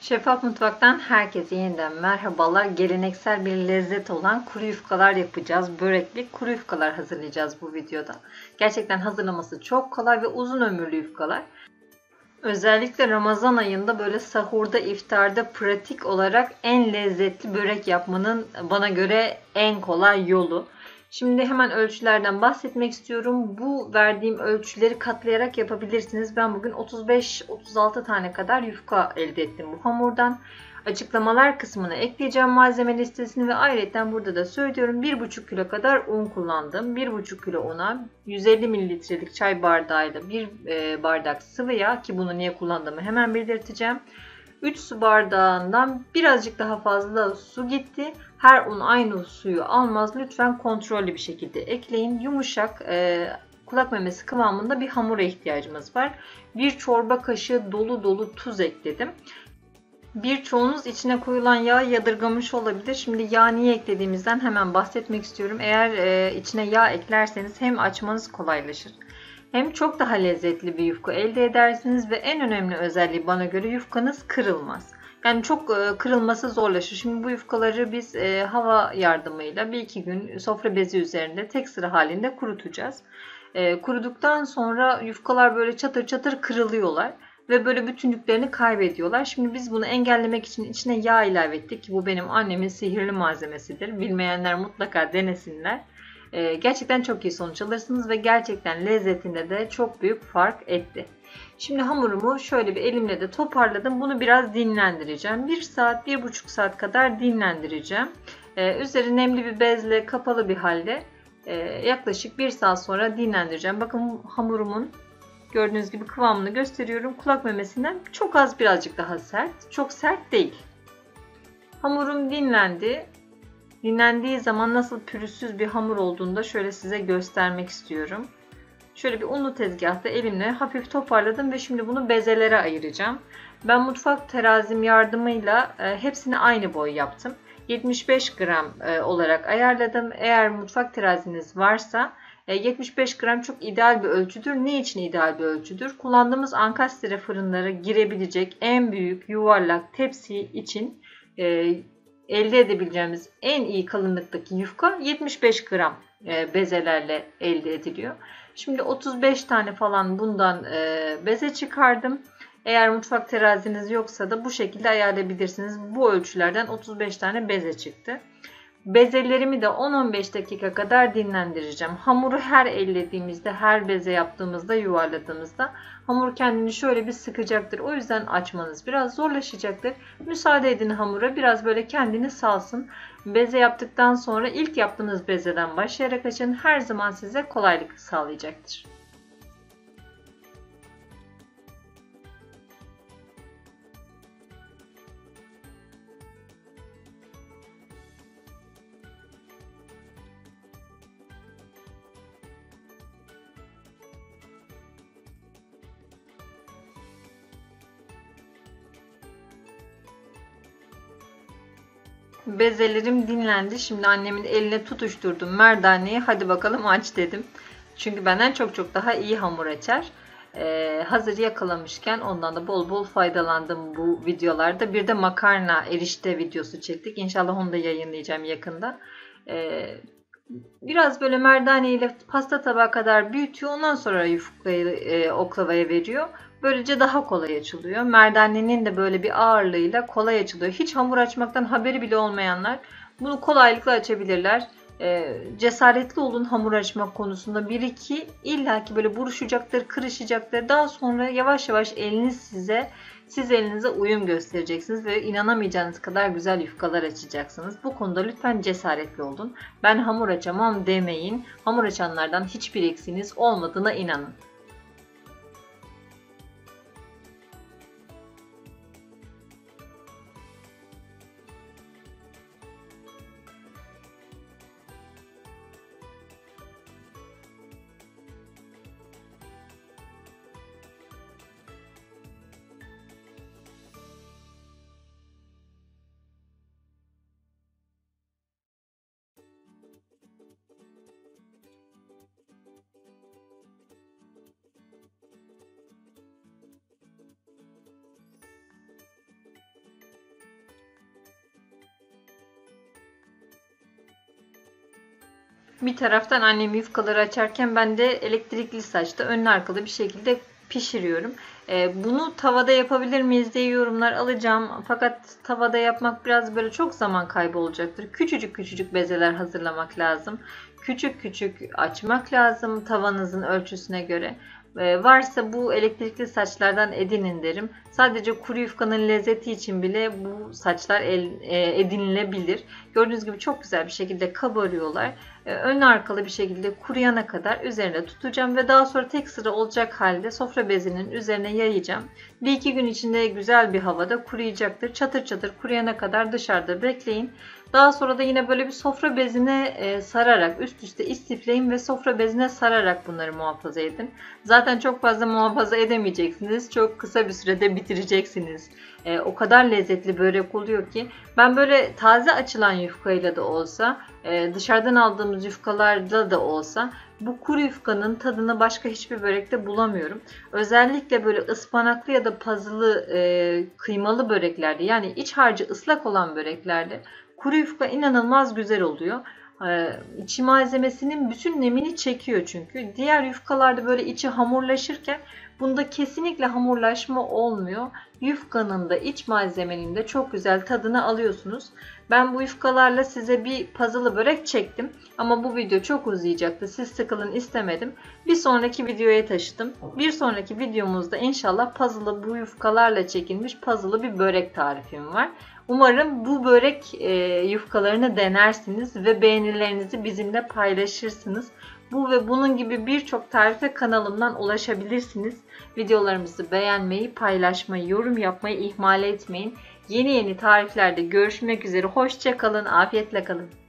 Şeffaf Mutfak'tan herkese yeniden merhabalar. Geleneksel bir lezzet olan kuru yufkalar yapacağız. Börekli kuru yufkalar hazırlayacağız bu videoda. Gerçekten hazırlaması çok kolay ve uzun ömürlü yufkalar. Özellikle Ramazan ayında böyle sahurda, iftarda pratik olarak en lezzetli börek yapmanın bana göre en kolay yolu. Şimdi hemen ölçülerden bahsetmek istiyorum. Bu verdiğim ölçüleri katlayarak yapabilirsiniz. Ben bugün 35-36 tane kadar yufka elde ettim bu hamurdan. Açıklamalar kısmına ekleyeceğim malzeme listesini ve ayrıca burada da söylüyorum 1,5 kilo kadar un kullandım. 1,5 kilo una 150 mililitrelik çay bardağıyla 1 bardak sıvı yağ, ki bunu niye kullandığımı hemen belirteceğim. 3 su bardağından birazcık daha fazla su gitti. Her un aynı suyu almaz. Lütfen kontrollü bir şekilde ekleyin. Yumuşak kulak memesi kıvamında bir hamura ihtiyacımız var. 1 çorba kaşığı dolu dolu tuz ekledim. Birçoğunuz içine koyulan yağı yadırgamış olabilir. Şimdi yağ niye eklediğimizden hemen bahsetmek istiyorum. Eğer içine yağ eklerseniz hem açmanız kolaylaşır, hem çok daha lezzetli bir yufka elde edersiniz ve en önemli özelliği bana göre yufkanız kırılmaz. Yani çok kırılması zorlaşır. Şimdi bu yufkaları biz hava yardımıyla 1-2 gün sofra bezi üzerinde tek sıra halinde kurutacağız. Kuruduktan sonra yufkalar böyle çatır çatır kırılıyorlar ve böyle bütünlüklerini kaybediyorlar. Şimdi biz bunu engellemek için içine yağ ilave ettik ki bu benim annemin sihirli malzemesidir. Bilmeyenler mutlaka denesinler. Gerçekten çok iyi sonuç alırsınız ve gerçekten lezzetinde de çok büyük fark etti. Şimdi hamurumu şöyle bir elimle de toparladım. Bunu biraz dinlendireceğim. 1 saat, 1,5 saat kadar dinlendireceğim. Üzeri nemli bir bezle kapalı bir halde yaklaşık 1 saat sonra dinlendireceğim. Bakın hamurumun gördüğünüz gibi kıvamını gösteriyorum. Kulak memesinden çok az, birazcık daha sert. Çok sert değil. Hamurum dinlendi. Dinlendiği zaman nasıl pürüzsüz bir hamur olduğunu da şöyle size göstermek istiyorum. Şöyle bir unlu tezgahta elimle hafif toparladım ve şimdi bunu bezelere ayıracağım. Ben mutfak terazim yardımıyla hepsini aynı boy yaptım. 75 gram olarak ayarladım. Eğer mutfak teraziniz varsa 75 gram çok ideal bir ölçüdür. Ne için ideal bir ölçüdür? Kullandığımız ankastre fırınlara girebilecek en büyük yuvarlak tepsi için elde edebileceğimiz en iyi kalınlıktaki yufka 75 gram bezelerle elde ediliyor. Şimdi 35 tane falan bundan beze çıkardım. Eğer mutfak teraziniz yoksa da bu şekilde ayarlayabilirsiniz. Bu ölçülerden 35 tane beze çıktı. Bezelerimi de 10-15 dakika kadar dinlendireceğim. Hamuru her ellediğimizde, her beze yaptığımızda, yuvarladığımızda hamur kendini şöyle bir sıkacaktır. O yüzden açmanız biraz zorlaşacaktır. Müsaade edin hamura biraz böyle kendini salsın. Beze yaptıktan sonra ilk yaptığınız bezeden başlayarak açın. Her zaman size kolaylık sağlayacaktır. Bezelerim dinlendi. Şimdi annemin eline tutuşturdum merdaneyi. Hadi bakalım aç dedim. Çünkü benden çok çok daha iyi hamur açar. Hazır yakalamışken ondan da bol bol faydalandım bu videolarda. Bir de makarna erişte videosu çektik. İnşallah onu da yayınlayacağım yakında. Biraz böyle merdane ile pasta tabağı kadar büyütüyor. Ondan sonra yufkayı oklavaya veriyor. Böylece daha kolay açılıyor. Merdanenin de böyle bir ağırlığıyla kolay açılıyor. Hiç hamur açmaktan haberi bile olmayanlar bunu kolaylıkla açabilirler. Cesaretli olun hamur açmak konusunda. 1-2 illaki böyle buruşacaktır, kırışacaktır. Daha sonra yavaş yavaş siz elinize uyum göstereceksiniz ve inanamayacağınız kadar güzel yufkalar açacaksınız. Bu konuda lütfen cesaretli olun. Ben hamur açamam demeyin. Hamur açanlardan hiçbir eksiğiniz olmadığına inanın. Bir taraftan annem yufkaları açarken ben de elektrikli saçta önlü arkalı bir şekilde pişiriyorum. Bunu tavada yapabilir miyiz diye yorumlar alacağım. Fakat tavada yapmak biraz böyle çok zaman kaybı olacaktır. Küçücük küçücük bezeler hazırlamak lazım. Küçük küçük açmak lazım tavanızın ölçüsüne göre. Varsa bu elektrikli saçlardan edinin derim. Sadece kuru yufkanın lezzeti için bile bu saçlar edinilebilir. Gördüğünüz gibi çok güzel bir şekilde kabarıyorlar. Ön arkalı bir şekilde kuruyana kadar üzerine tutacağım ve daha sonra tek sıra olacak halde sofra bezinin üzerine yayacağım. 1-2 gün içinde güzel bir havada kuruyacaktır. Çatır çatır kuruyana kadar dışarıda bekleyin. Daha sonra da yine böyle bir sofra bezine sararak üst üste istifleyin ve sofra bezine sararak bunları muhafaza edin. Zaten çok fazla muhafaza edemeyeceksiniz. Çok kısa bir sürede bitireceksiniz. O kadar lezzetli börek oluyor ki ben böyle taze açılan yufkayla da olsa dışarıdan aldığımız yufkalarda da olsa bu kuru yufkanın tadını başka hiçbir börekte bulamıyorum. Özellikle böyle ıspanaklı ya da pazılı kıymalı böreklerde, yani iç harcı ıslak olan böreklerde kuru yufka inanılmaz güzel oluyor. İçi malzemesinin bütün nemini çekiyor çünkü. Diğer yufkalarda böyle içi hamurlaşırken bunda kesinlikle hamurlaşma olmuyor. Yufkanın da iç malzemenin de çok güzel tadını alıyorsunuz. Ben bu yufkalarla size bir puzzle börek çektim. Ama bu video çok uzayacaktı. Siz sıkılın istemedim. Bir sonraki videoya taşıdım. Bir sonraki videomuzda inşallah puzzle'ı bu yufkalarla çekilmiş puzzle'lı bir börek tarifim var. Umarım bu börek yufkalarını denersiniz ve beğenilerinizi bizimle paylaşırsınız. Bu ve bunun gibi birçok tarife kanalımdan ulaşabilirsiniz. Videolarımızı beğenmeyi, paylaşmayı, yorum yapmayı ihmal etmeyin. Yeni tariflerde görüşmek üzere. Hoşça kalın, afiyetle kalın.